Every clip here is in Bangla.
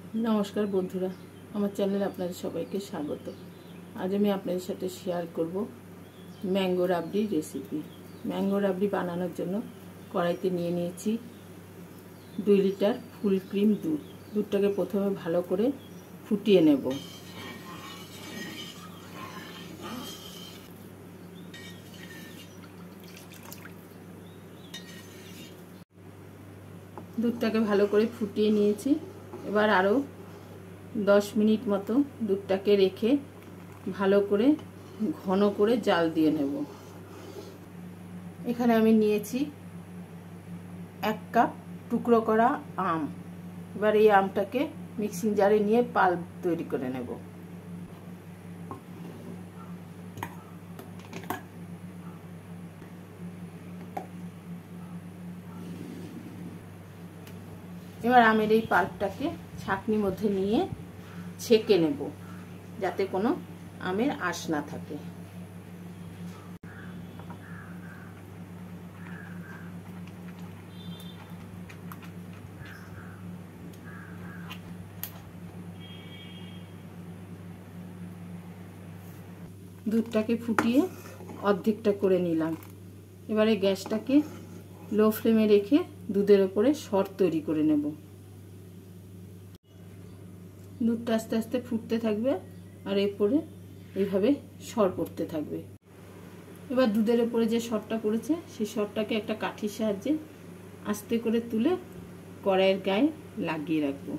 नमस्कार बंधुरा আমার চ্যানেলে আপনাদের সবাইকে স্বাগত। আজ আমি আপনাদের সাথে শেয়ার করব mango rabri recipe. Mango rabri বানানোর জন্য কড়াইতে নিয়ে নিয়েছি 2 লিটার ফুল ক্রিম দুধ। দুধটাকে প্রথমে ভালো করে ফুটিয়ে নেব। দুধটাকে ভালো করে ফুটিয়ে নিয়েছি। এবার আরও 10 মিনিট মতো দুধটাকে রেখে ভালো করে ঘন করে জাল দিয়ে নেব। এখানে আমি নিয়েছি 1 কাপ টুকরো করা আম। এবার এই আমটাকে মিক্সিং জারে নিয়ে পাল্প তৈরি করে নেব। এবার আমের এই পাল্পটাকে ছাঁকনির মধ্যে নিয়ে ছেঁকে নেব, যাতে কোনো আমের আঁশ না থাকে। দুধটাকে ফুটিয়ে অর্ধেকটা করে নিলাম। এবারে গ্যাসটাকে লো ফ্লেমে রেখে দুধের ওপরে সর তৈরি করে নেব। দুধটা আস্তে আস্তে ফুটতে থাকবে আর এরপরে এইভাবে সর পড়তে থাকবে। এবার দুধের ওপরে যে সরটা পড়েছে সেই সরটাকে একটা কাঠির সাহায্যে আস্তে করে তুলে কড়াইয়ের গায়ে লাগিয়ে রাখবো।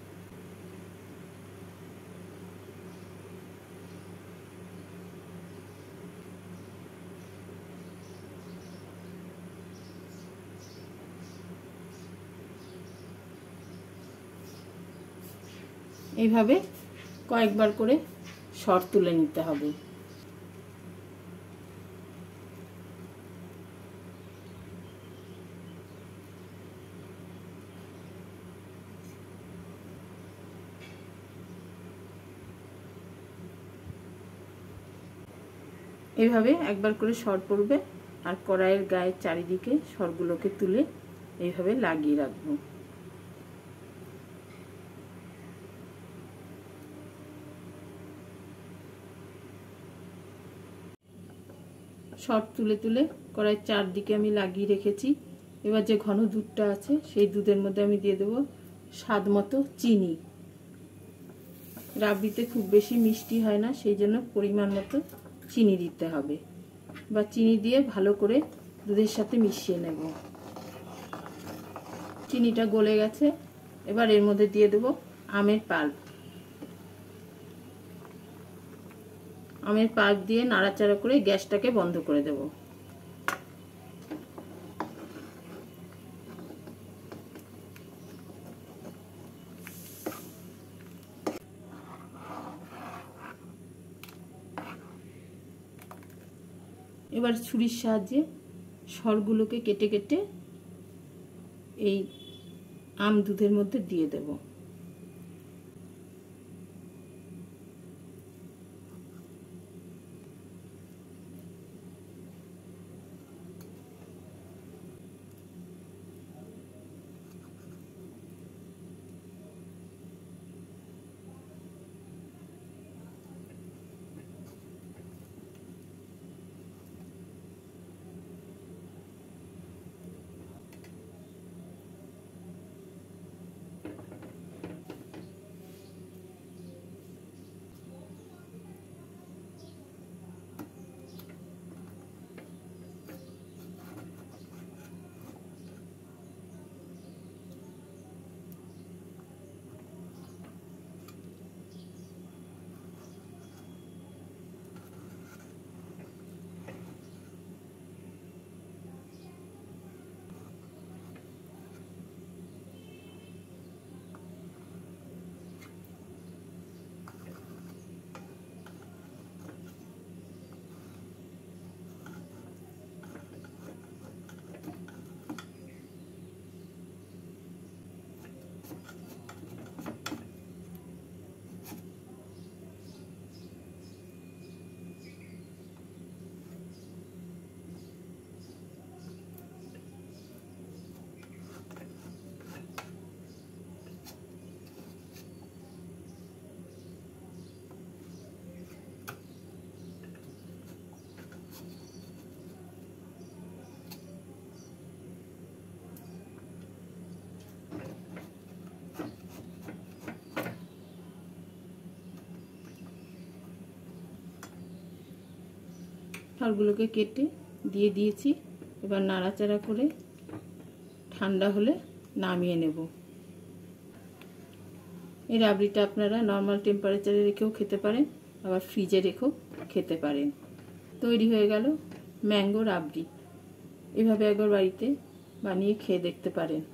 এইভাবে কয়েকবার করে সর তুলে নিতে হবে। এইভাবে একবার করে সর পড়বে আর কড়াইয়ের গায়ের চারিদিকে সরগুলোকে তুলে এইভাবে লাগিয়ে রাখবো। সর তুলে তুলে কড়াইয়ের চারদিকে আমি লাগিয়ে রেখেছি। এবার যে ঘন দুধটা আছে সেই দুধের মধ্যে আমি দিয়ে দেবো স্বাদ মতো চিনি। রাবড়িতে খুব বেশি মিষ্টি হয় না, সেই জন্য পরিমাণ মতো চিনি দিতে হবে। বা চিনি দিয়ে ভালো করে দুধের সাথে মিশিয়ে নেব। চিনিটা গলে গেছে। এবার এর মধ্যে দিয়ে দেবো আমের পাল্প। আমের পাল্প দিয়ে নাড়াচাড়া করে গ্যাসটাকে বন্ধ করে দেব। এবার ছুরির সাহায্যে সরগুলোকে কেটে কেটে এই আম দুধের মধ্যে দিয়ে দেব। সবগুলোকে কেটে দিয়ে দিয়েছি। এবার নাড়াচাড়া করে ঠান্ডা হলে নামিয়ে নেব। এই রাবড়িটা আপনারা নর্মাল টেম্পারেচারে রেখেও খেতে পারেন, আবার ফ্রিজে রেখেও খেতে পারেন। তৈরি হয়ে গেল ম্যাঙ্গো রাবড়ি। এভাবে একবার বাড়িতে বানিয়ে খেয়ে দেখতে পারেন।